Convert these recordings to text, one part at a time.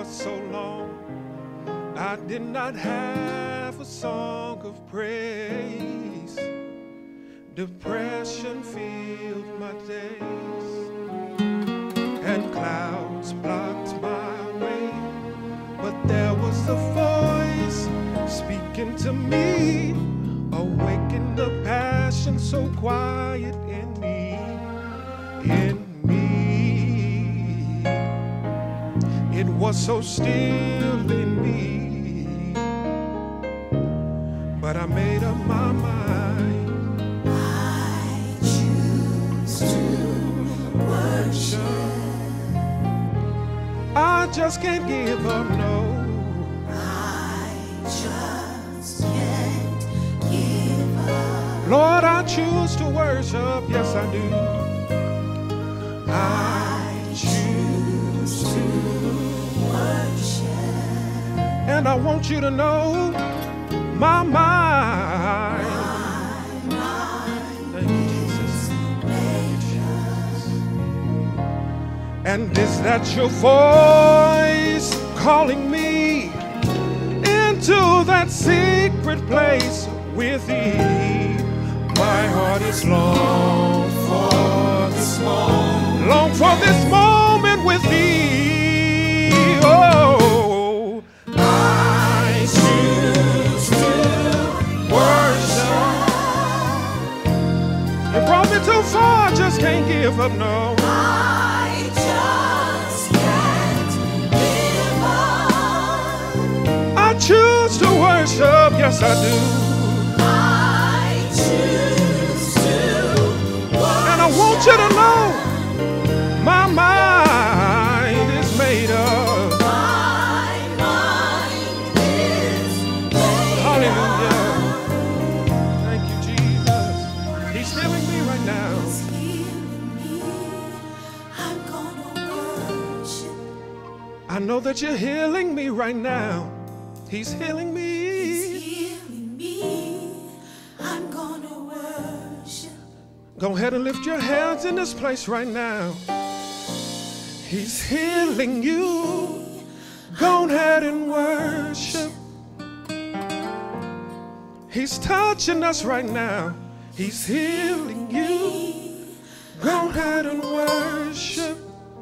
so long I did not have a song of praise. Depression filled my days, and clouds blocked my way. But there was a voice speaking to me, awakened the passion so quiet in me, It was so still in me, but I made up my mind. I choose to worship. I just can't give up, no. I just can't give up. Lord, I choose to worship, yes I do. I choose to worship. And I want you to know my mind. Thank you, Jesus. And is that your voice calling me into that secret place with thee? My heart is long for this moment, long for this moment with thee. Oh, I choose to worship. You brought me too far, just can't give up, no. I just can't give up. I choose to worship, yes I do. I choose to worship. And I want you to know my mind is made up. My mind is made Hallelujah. Thank you, Jesus. He's healing me right now. He's healing me. I'm gonna worship. I know that you're healing me right now. He's healing me. He's healing me. I'm gonna worship. Go ahead and lift your hands in this place right now. He's healing you. Go ahead and worship. He's touching us right now. He's healing you. Go ahead and worship.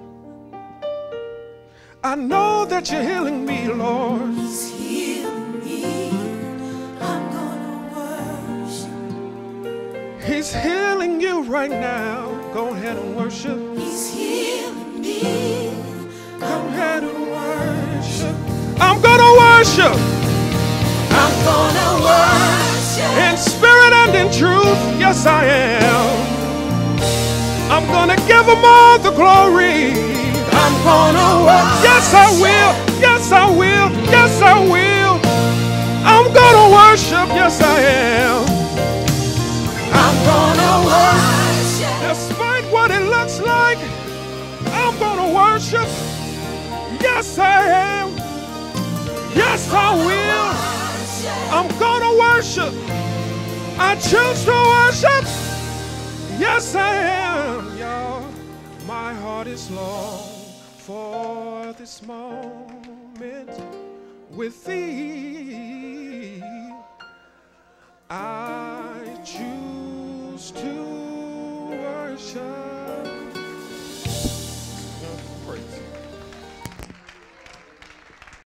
I know that you're healing me, Lord. He's healing me. I'm gonna worship. He's healing you right now. Go ahead and worship. He's healing me. Go ahead and worship. I'm gonna worship I'm gonna worship. in spirit and in truth. Yes, I am. I'm gonna give him all the glory. I'm gonna worship. Yes, I will. Yes, I will. Yes, I will. I'm gonna worship. Yes, I am. I'm gonna worship. Despite what it looks like, I'm gonna worship. Yes, I am. Yes, I will. I'm gonna worship. I choose to worship. Yes, I am, y'all. My heart is long for this moment with thee. I choose to worship.